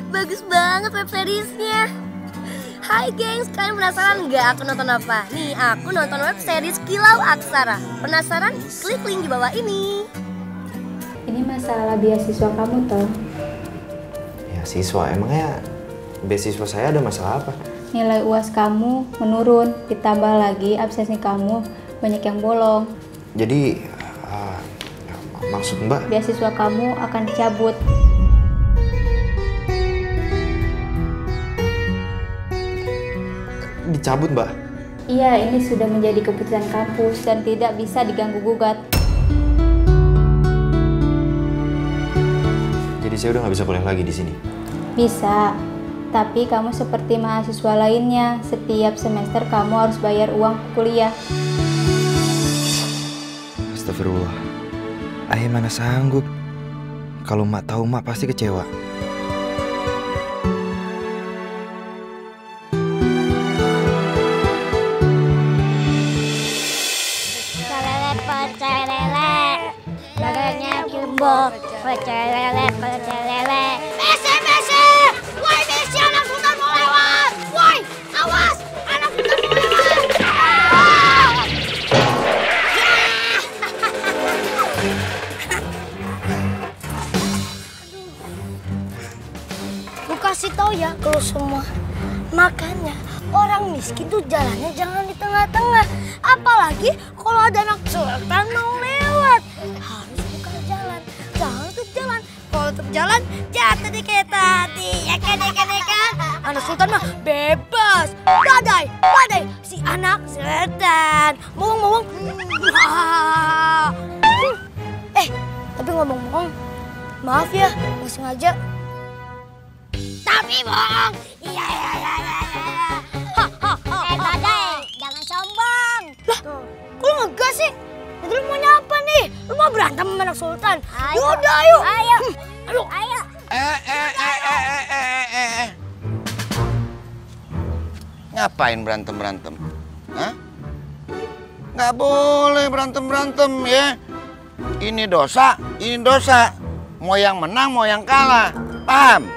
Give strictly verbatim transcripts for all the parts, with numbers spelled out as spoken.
Bagus banget web seriesnya. Hai gengs, kalian penasaran nggak aku nonton apa? Nih, aku nonton web series Kilau Aksara. Penasaran? Klik link di bawah ini. Ini masalah beasiswa kamu, toh? Ya, siswa. Emangnya beasiswa saya ada masalah apa? Nilai U A S kamu menurun, ditambah lagi absensi kamu banyak yang bolong. Jadi, uh, maksud Mbak? Beasiswa kamu akan dicabut. Dicabut, Mbak? Iya, ini sudah menjadi keputusan kampus dan tidak bisa diganggu-gugat. Jadi saya udah nggak bisa kuliah lagi di sini? Bisa, tapi kamu seperti mahasiswa lainnya. Setiap semester kamu harus bayar uang kuliah. Astagfirullah. Ayah mana sanggup. Kalau Mak tahu, Mak pasti kecewa. Pecel lele, pecel lele. Messi, Messi! Woi, Messi, anak sultan mau lewat! Woi, awas! Anak sultan mau lewat! Gue kasih tau ya ke lo semua. Makanya orang miskin tuh jalannya jangan di tengah-tengah. Apalagi kalau ada anak sultan mau lewat. Harus buka jalan. Jangan tutup jalan. Kalau tutup jalan jatuh deh kayak tadi. Ya kan, ya kan, ya kan. Anak sultan mah bebas. Badai, badai. Si anak sultan. Mowong, mowong. Eh, tapi ngomong-ngomong, maaf ya, nggak sengaja. Tapi bohong. Iya, iya, iya, iya. Eh, badai, jangan sombong. Lah, kok lu ngegas sih? Jadi lu mau nyapa nih? Lu mau berantem sama anak sultan? Ayo. Yaudah, ayo. Ayo. Hmm. Ayo. Ayo. Eh, eh, eh, eh, eh, eh, eh, eh. Ngapain berantem-berantem? Hah? Nggak boleh berantem-berantem ya. Ini dosa, ini dosa. Mau yang menang, mau yang kalah. Paham?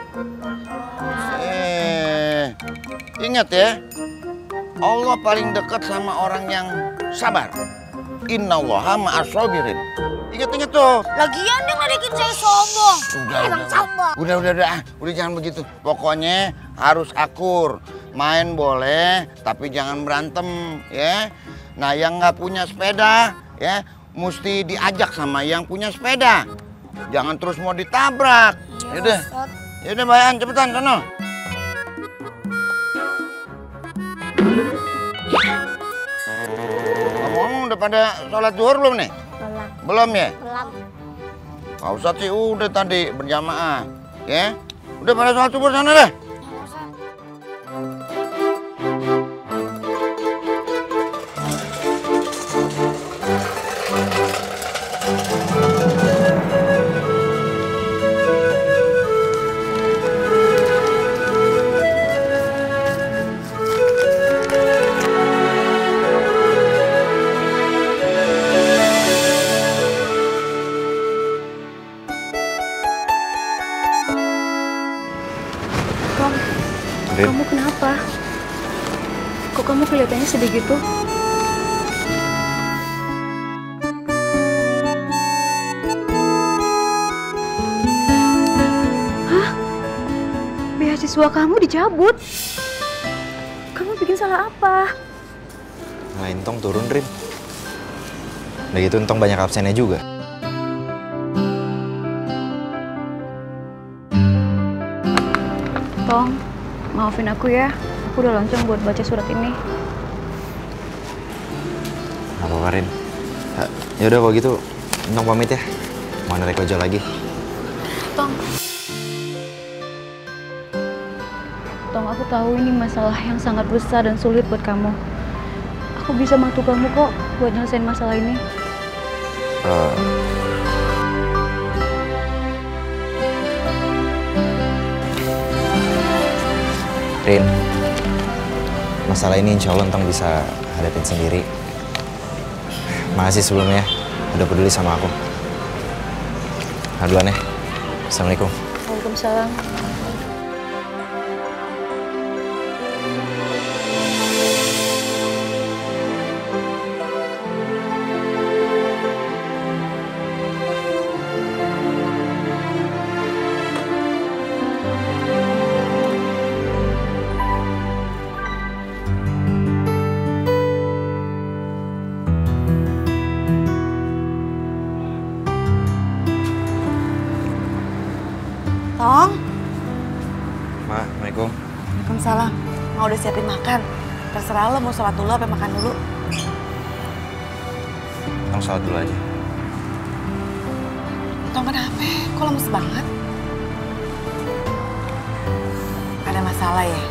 Eh, ingat ya. Allah paling dekat sama orang yang sabar. Innallaha ma'as-sabirin. Ingat-ingat tuh. Lagian dia ngeledekin saya sombong. Udah, Emang udah, sombong. udah, udah, udah, ah, udah jangan begitu. Pokoknya harus akur. Main boleh, tapi jangan berantem, ya. Nah, yang nggak punya sepeda, ya, mesti diajak sama yang punya sepeda. Jangan terus mau ditabrak. Yaudah, yaudah, Bayan, cepetan, sono. Ngomong-ngomong, udah pada sholat zuhur belum nih? Belum. Belum ya? Belum. Pak Ustadz sih udah tadi berjamaah, ya. Udah pada sholat subuh sana deh. Kamu kenapa? Kok kamu kelihatannya sedih gitu? Hah? Beasiswa kamu dicabut? Kamu bikin salah apa? Nah, Entong turun, Rim. Udah gitu Entong banyak absennya juga. Tong, maafin aku ya. Aku udah lonceng buat baca surat ini. Gak apa-apa, Rin. Ya udah kalau gitu, Entong pamit ya. Mau narik ojol lagi. Tong. Tong, aku tahu ini masalah yang sangat besar dan sulit buat kamu. Aku bisa bantu kamu kok buat nyelesain masalah ini. Uh, Rin, masalah ini insya Allah Entong bisa hadapin sendiri. Makasih sebelumnya udah peduli sama aku. Nah, duluan ya. Assalamualaikum. Waalaikumsalam. Tong. Ma, Assalamualaikum. Waalaikumsalam. Mau udah siapin makan. Terserah lo mau sholat dulu apa makan dulu. Tong sholat dulu aja. Tong kenapa? Kok lemes banget? Ada masalah ya?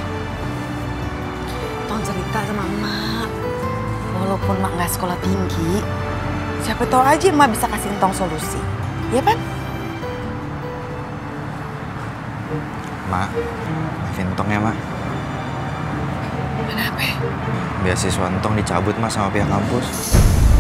Tong cerita sama emak. Walaupun mak nggak sekolah tinggi, siapa tahu aja emak bisa kasih Tong solusi. Iya kan? Ma, maafin Tong ya, Ma. Kenapa? Beasiswa Tong dicabut, Ma, sama pihak kampus.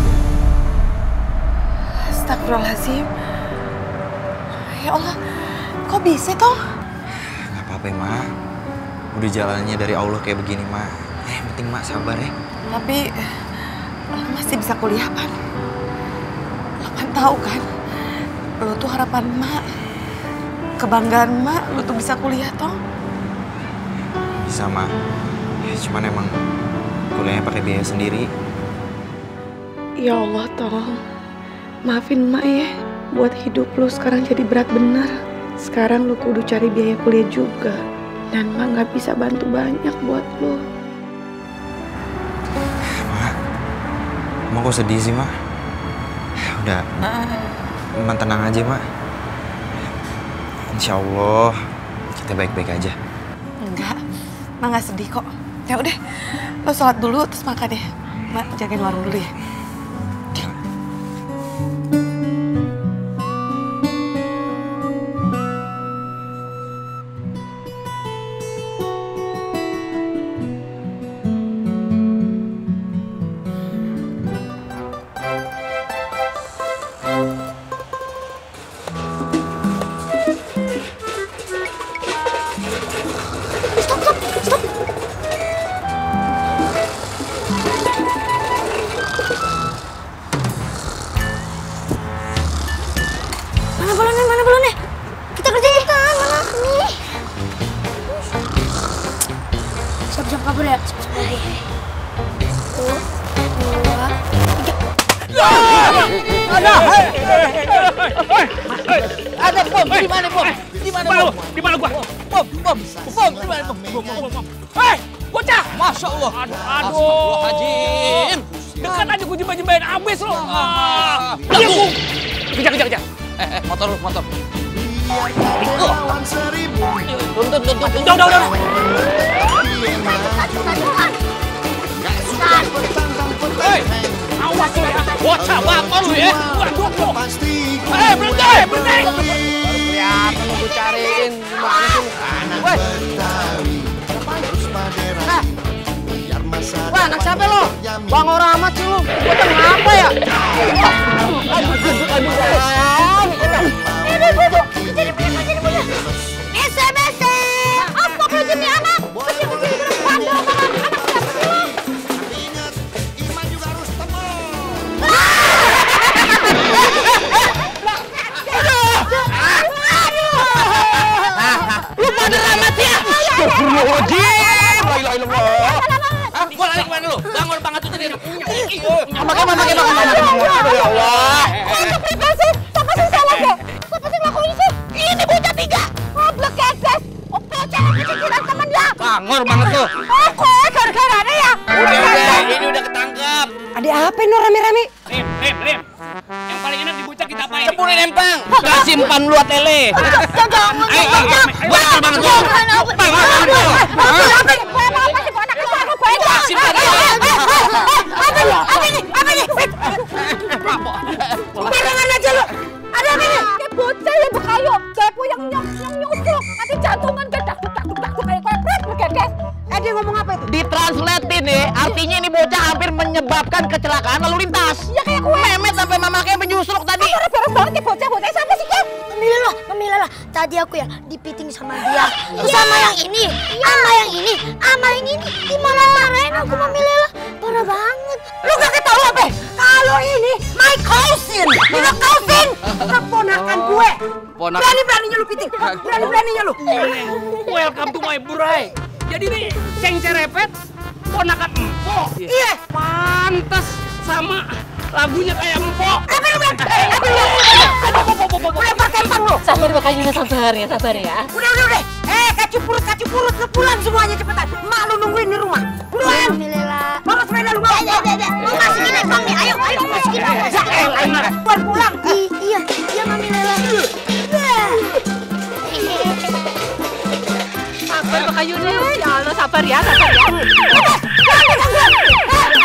Astagfirullahaladzim. Ya Allah, kok bisa, Tong? Gak apa-apa, Ma. Udah jalannya dari Allah kayak begini, Ma. Eh, penting Ma sabar ya. Tapi, lo masih bisa kuliah, Pan. Lo kan tahu kan, lo tuh harapan emak. Kebanggaan emak, lo tuh bisa kuliah, Tong. Bisa, Ma. Ya, cuman emang kuliahnya pakai biaya sendiri. Ya Allah, Tong. Maafin emak ya, buat hidup lo sekarang jadi berat bener. Sekarang lo kudu cari biaya kuliah juga. Dan emak gak bisa bantu banyak buat lo. Ma, Ma kok sedih sih, Ma? Udah, Ma tenang aja, Ma. Insya Allah kita baik-baik aja. Enggak, emak gak sedih kok. Ya udah, lo sholat dulu terus makan ya. Emak jagain warung dulu ya. Mana balonnya, mana balonnya? Kita kerjain kan, mana nih? Siap-siap kabur ya. Satu, dua, tiga. Ada, ada bom. Di mana bom? Di mana bom? Di mana gua? Bom, bom, bom. Di mana bom? Bom, bom, bom. Hei, bocah! Masya Allah. Aduh, aduh. Astagfirullahaladzim. Dekat aja gua jembain-jembain abis lo. Ah, kejar, kejar, kejar. Eh, eh, motor lu, motor. Tuntun, tuntun, tuntun. Udah, udah, udah. Hei, awas lu ya. Bocah bakal lu ya. Waduh, lu. Hei, berhenti, berhenti. Baru kelihatan lu gue cariin. Gimana sih lu? Woi. Nah. Wah, anak siapa lo? Bang orang amat sih lu. Bocah ngapa ya? Aduh, aduh, aduh, aduh. Ini buku, jadi punya, jadi punya. Bese, bese. Apa kerja nih anak? Kecil-kecil terus bandel banget. Anak siapa sih lo? Tapi ingat, iman juga harus tebal. Lu pada amat ya? Astagfirullahaladzim. La ilaha illallah. Hah? Gua lari kemana lu? Bangun banget tuh tadi. Pakai apa? Pakai apa? Ya Allah. Untuk privasi, siapa sih salah deh? Siapa sih ngelakuin sih? Ini bocah tiga. Goblok keses. Oke, jangan kecikiran temen lah. Bangor banget tuh. Oke, gara-gara ada ya. Udah, udah. Ini udah ketangkap. Ada apa ini rame-rame? Rim, Rim, Rim. Yang paling enak dibocah kita apain? Cepurin empang. Gak simpan lu atele. Jangan, Ayo, ayo, bakal banget lu. Bakal banget lu. Apa ini? Apa sih? Anak kecil aku baik. Simpan lu. Apa ini? Apa ini? Apa ini? Barengan aja lu. Ada apa ini? Kayak bocah yang bekayo. Kepo yang nyok yang nyusluk. Nanti jantungan gedak gedak gedak kayak kepret bukan guys? Eh dia ngomong apa itu? Ditranslatein nih, artinya ini bocah hampir menyebabkan kecelakaan lalu lintas. Ya kayak gue. Memet sampai mama kayak menyusluk tadi. Beres banget kayak bocah-bocah siapa sih kan? Mamilah lo, Mamilah lo. Lela, tadi aku ya dipiting sama dia, sama yang ini, sama yang ini, sama yang ini, dimarah-marahin aku Mami Lela, parah banget. Lu gak ketahu apa? Kalau ini my cousin, my cousin, keponakan gue. Ponak. Berani-beraninya lu piting, berani-beraninya lu. Welcome to my burai. Jadi nih, Ceng Cerepet, ponakan empok. Iya. Pantes sama lagunya kayak empok. Apa lu bilang? Apa lu? Gue lempar kempang lu. Sabar makanya sabar ya, sabar ya. Udah, udah, udah. Eh, kacu purut, kacu purut, lu pulang semuanya cepetan. Mak lu nungguin di rumah. Buruan. Mami Lela. Bawa sepeda lu, bawa. Ya, ya, ya, mau masukin empang nih, ayo, ayo masukin empang. Ya, elah. Buat pulang. I- Iya, iya Mami Lela. Sabar makanya ya Allah, sabar ya, sabar ya. Jangan, jangan, jangan.